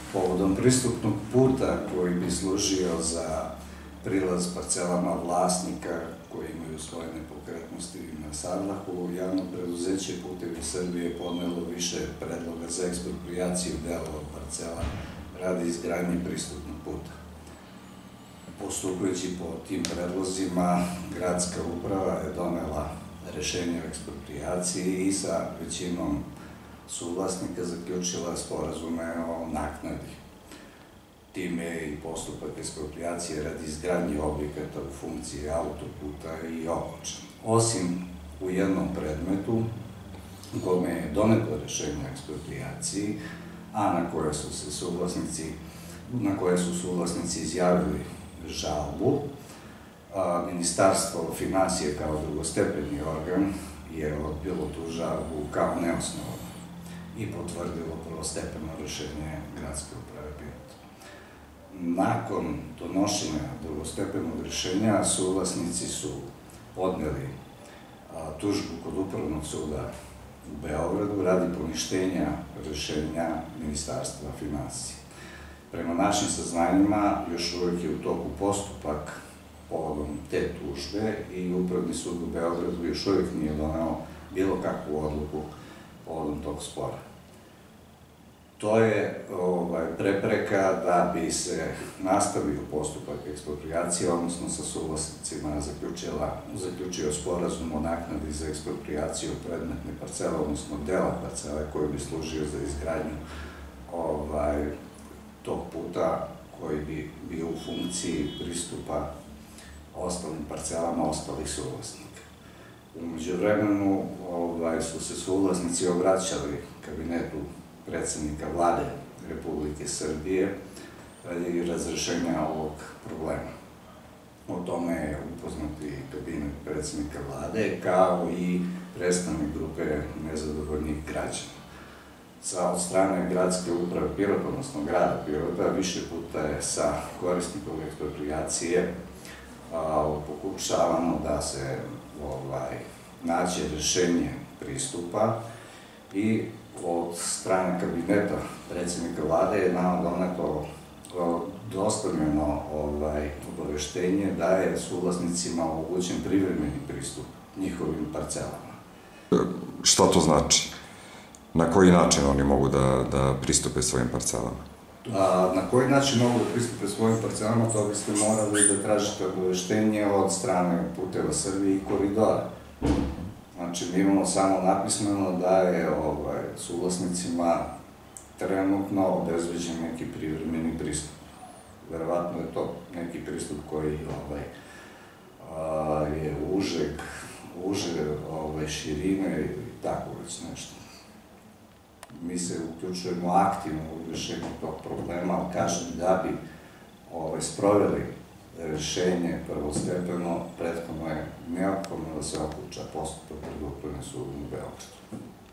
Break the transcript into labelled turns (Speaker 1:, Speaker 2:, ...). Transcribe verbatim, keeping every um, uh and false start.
Speaker 1: Povodom pristupnog puta koji bi služio za prilaz parcelama vlasnika koji imaju svoje nepokretnosti na Sarlahu, javno preduzeće Putevi Srbije podnelo više predloga za eksproprijaciju delova parcela radi izgradnje pristupnog puta. Postupajući po tim predlozima, gradska uprava je donela rešenje o eksproprijaciji i sa većinom suvlasnika zaključila sporazume o naknadi. Time je i postupak eksproprijacije radi izgradnje objekata u funkciji autoputa i okončan. Osim u jednom predmetu, kome je doneto rešenje o eksproprijaciji, a na koje su se suvlasnici, na koje su suvlasnici izjavili žalbu, Ministarstvo finansije kao drugostepeni organ je odbilo tu žalbu kao neosnovanu i potvrdilo prvostepeno rešenje gradske uprave Pirota. Nakon donošenja drugostepenog rešenja, suvlasnici su podneli tužbu kod Upravnog suda u Beogradu radi poništenja rešenja Ministarstva finansije. Prema našim saznanjima, još uvek je u toku postupak povodom te tužbe i Upravni sud u Beogradu još uvek nije doneo bilo kakvu odluku povodom tog spora. To je prepreka da bi se nastavio postupak eksproprijacije, odnosno sa suvlasnicima zaključio sporazum o naknadi za eksproprijaciju predmetne parcele, odnosno dela parcele koji bi služio za izgradnju tog puta koji bi bio u funkciji pristupa ostalim parcelama ostalih suvlasnika. U međuvremenu su se suvlasnici obraćali kabinetu predsednika Vlade Republike Srbije radi razrešenja ovog problema. O tome je upoznati kabinet predsednika Vlade kao i predstavnik grupe nezadovoljnih građana. Od strane gradske uprave Pirota, odnosno grada Pirota, više puta je sa korisnikom eksproprijacije pokušavano da se nađe rešenje pristupa i od strane kabineta predsednika Vlade je nama doneto dostavljeno obaveštenje da je suvlasnicima omogućen privremeni pristup njihovim parcelama.
Speaker 2: Šta to znači? Na koji način oni mogu da pristupe svojim parcelama?
Speaker 1: Na koji način mogu da pristupe svojim parcelama, to biste morali da tražite obaveštenje od strane Puteva Srbije i Koridora. Znači, mi imamo samo napismeno da je suvlasnicima trenutno obezbeđen neki privremeni pristup. Verovatno je to neki pristup koji je uže širine i tako već nešto. Mi se uključujemo aktivno u rešenju tog problema, ali kažem da bi sproveli rešenje prvostepeno, prethodno je neophodno da se okonča postupak pred Upravnim sudom u Beogradu.